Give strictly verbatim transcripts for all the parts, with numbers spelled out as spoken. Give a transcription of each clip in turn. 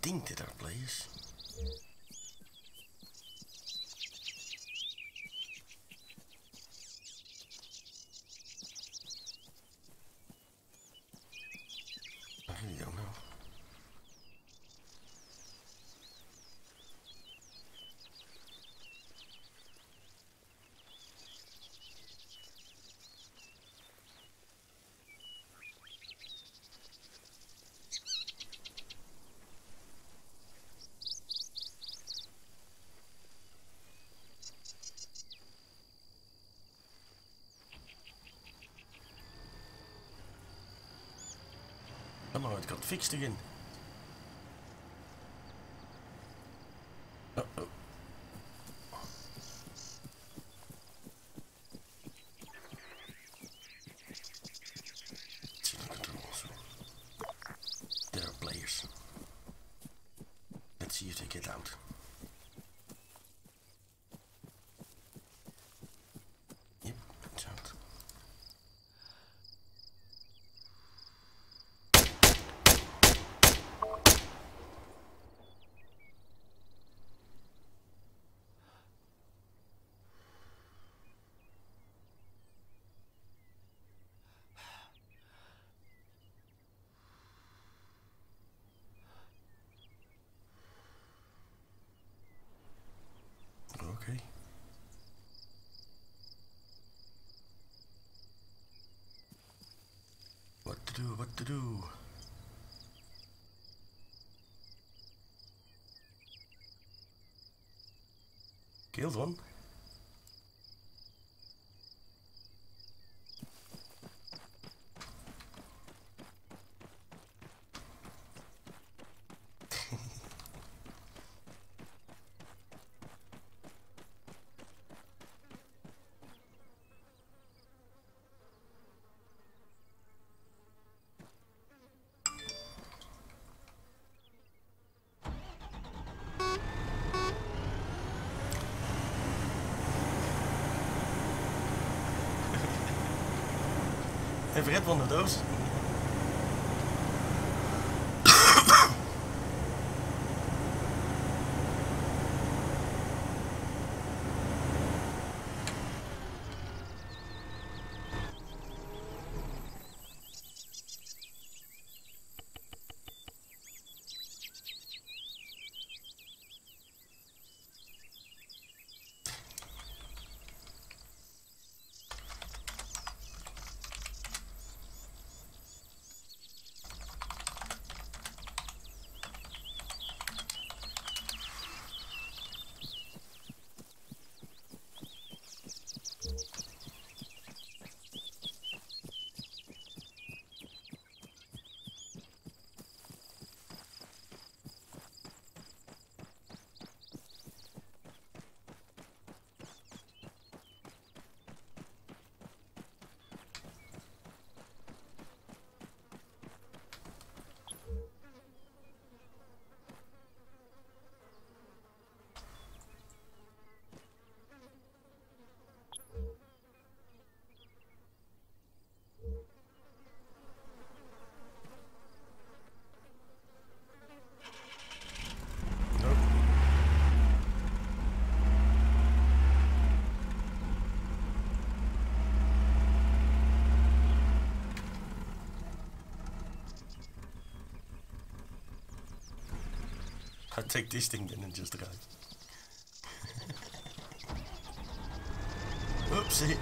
think there are players. I really don't know. Somehow it got fixed again. Uh oh. See the control also. There are players. Let's see if they get out. Yep, it's out. Okay. What to do, what to do? Killed one. Never had one of those. I take this thing then and just drive. Oopsie.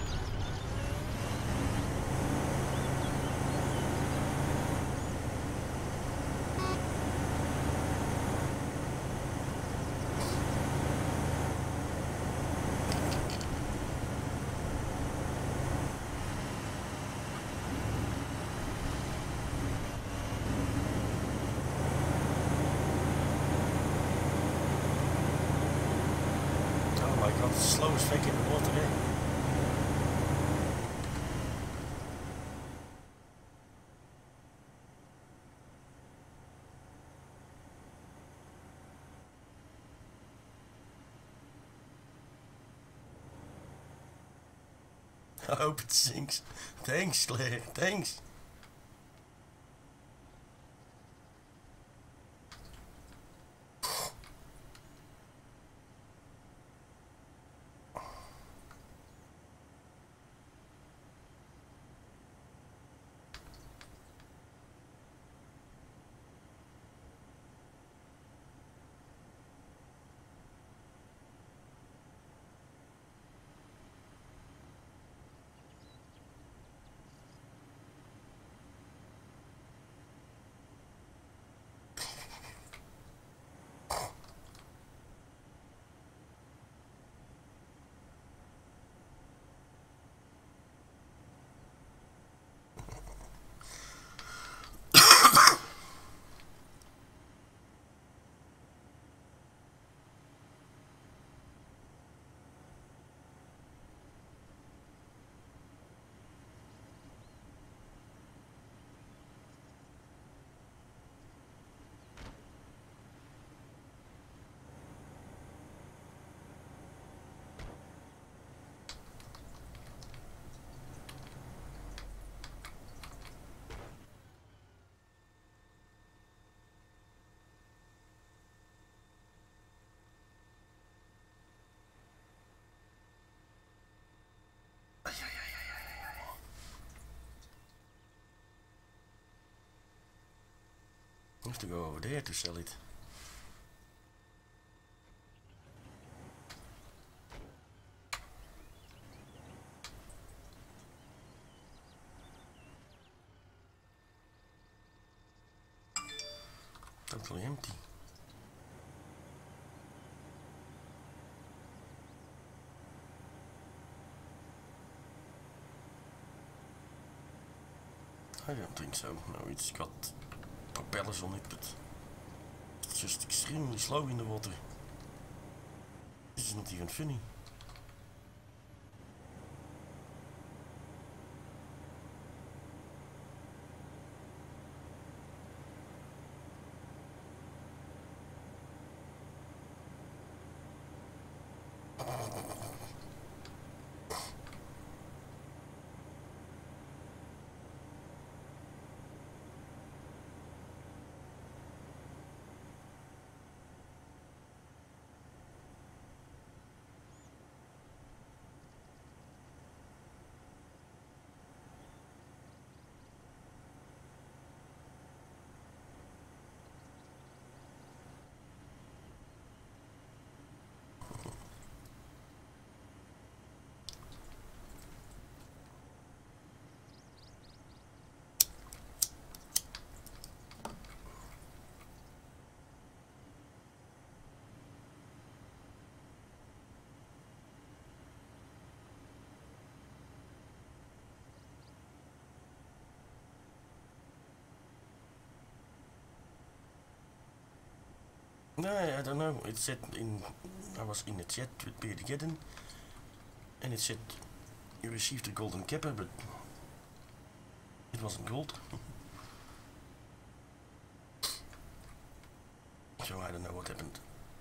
Slow as fake in the water, eh? I hope it sinks. Thanks, Claire. Thanks. I have to go over there to sell it. Totally empty. I don't think so. No, it's got propellers on it, but it's just extremely slow in the water. This is not even funny. No, I don't know. It said in, I was in the chat with Peter Gedden, and it said you received a golden capper, but it wasn't gold. So I don't know what happened.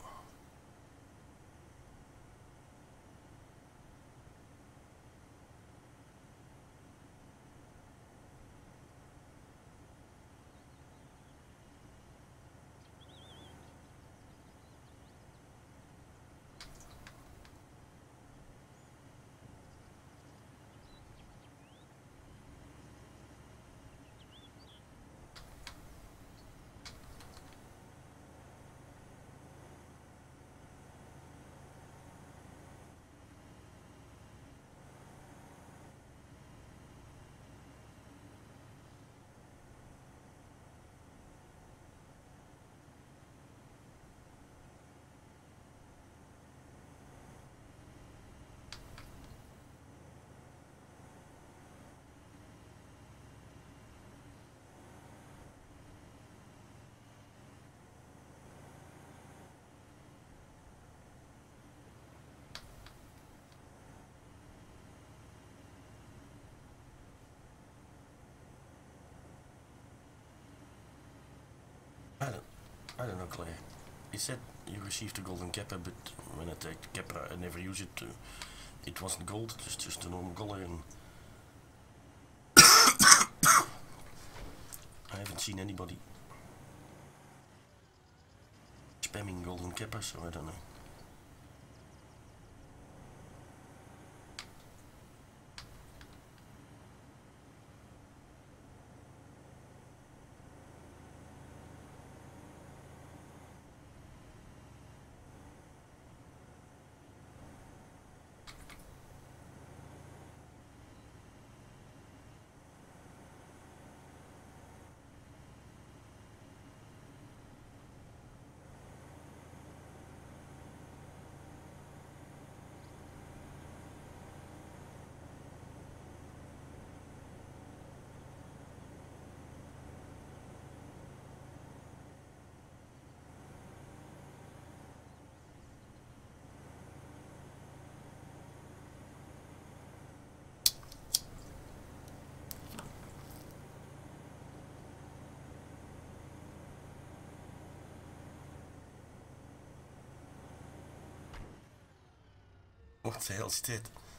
I don't, I don't know, Claire. He said you received a golden capper, but when I take the capper, I never use it. Uh, it wasn't gold, it was just a normal color, and I haven't seen anybody spamming golden capper, so I don't know. What the hell's that?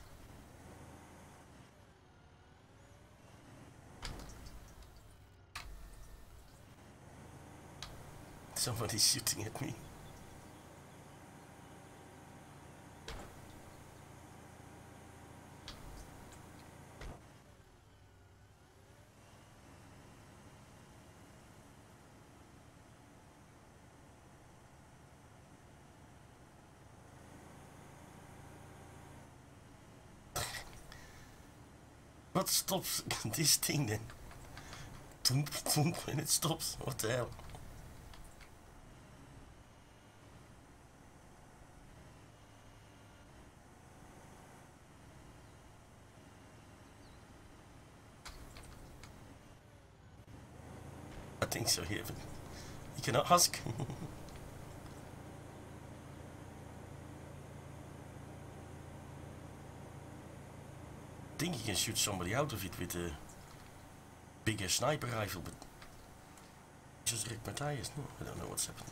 Somebody's shooting at me. What stops this thing then? Thump, thump, and it stops. What the hell? I think so, yeah, but you cannot ask. I think you can shoot somebody out of it with a bigger sniper rifle, but just wrecked my tires. No, I don't know what's happened.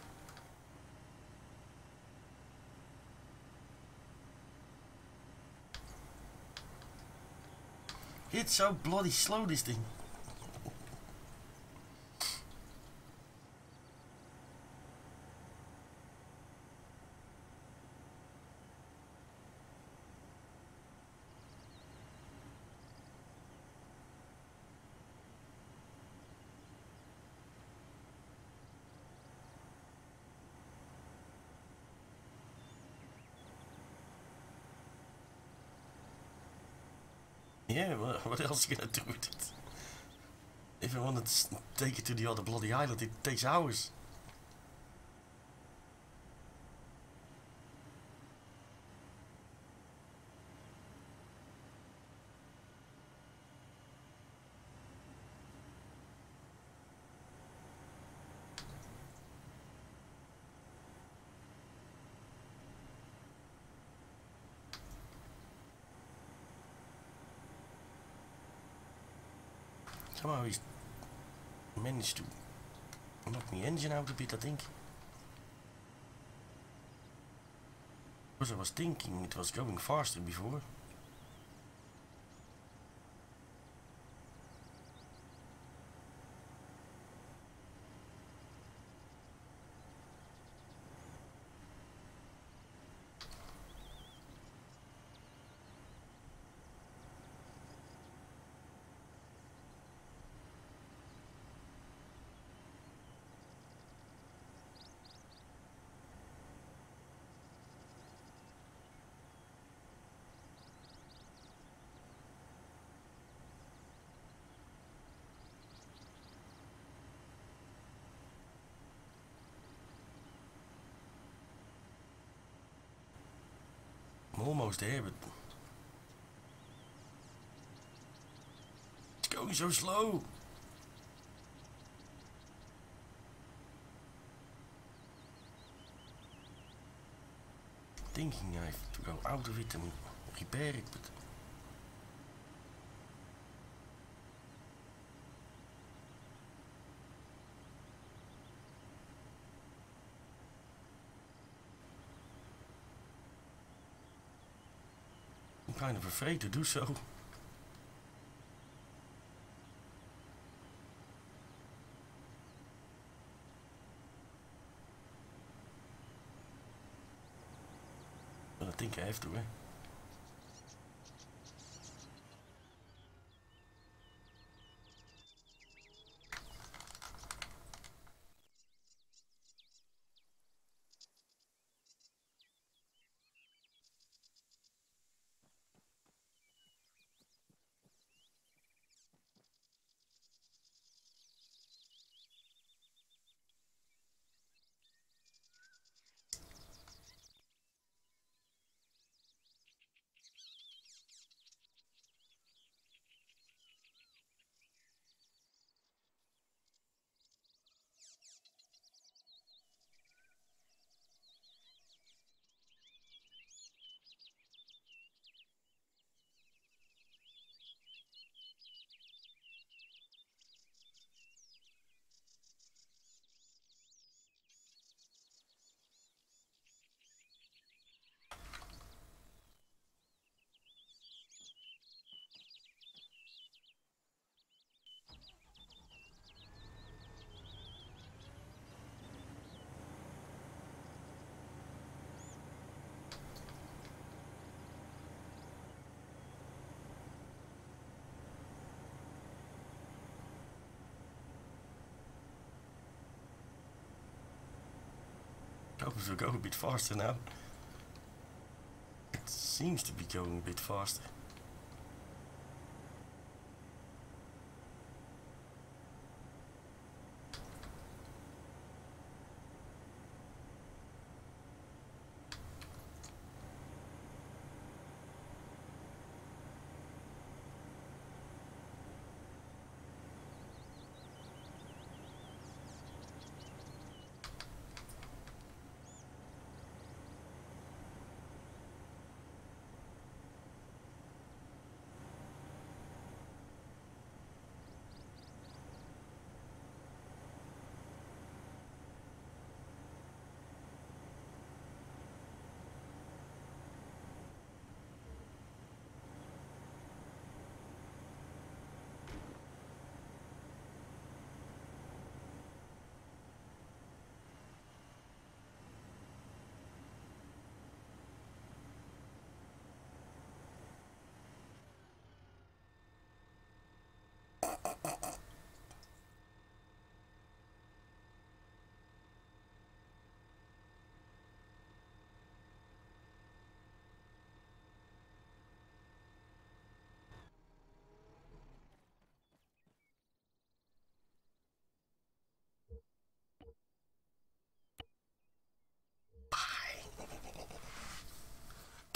It's so bloody slow, this thing. Yeah, well, what else are you gonna do with it? If I wanted to take it to the other bloody island, it takes hours. Somehow he's managed to knock the engine out a bit, I think. Because I was thinking it was going faster before. I'm almost there, but it's going so slow. Thinking I have to go out of it and repair it, but I'm kind of afraid to do so. But I think I have to, eh? Hope it will go a bit faster now. It seems to be going a bit faster.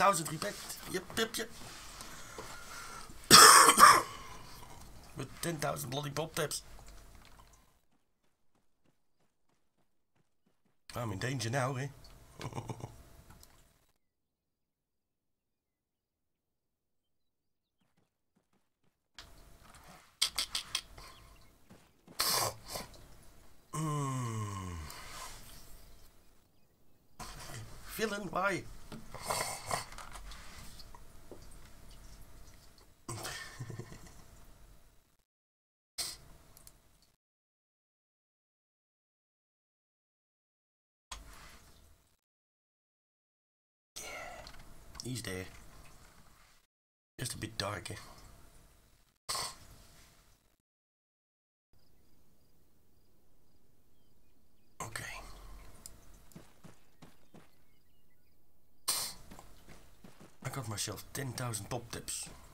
thousand respect. Yep, yep, yep. With ten thousand bloody pop taps. I'm in danger now, eh? mm. Villain, why? He's there. Just a bit darker. Okay. I got myself ten thousand pop tips.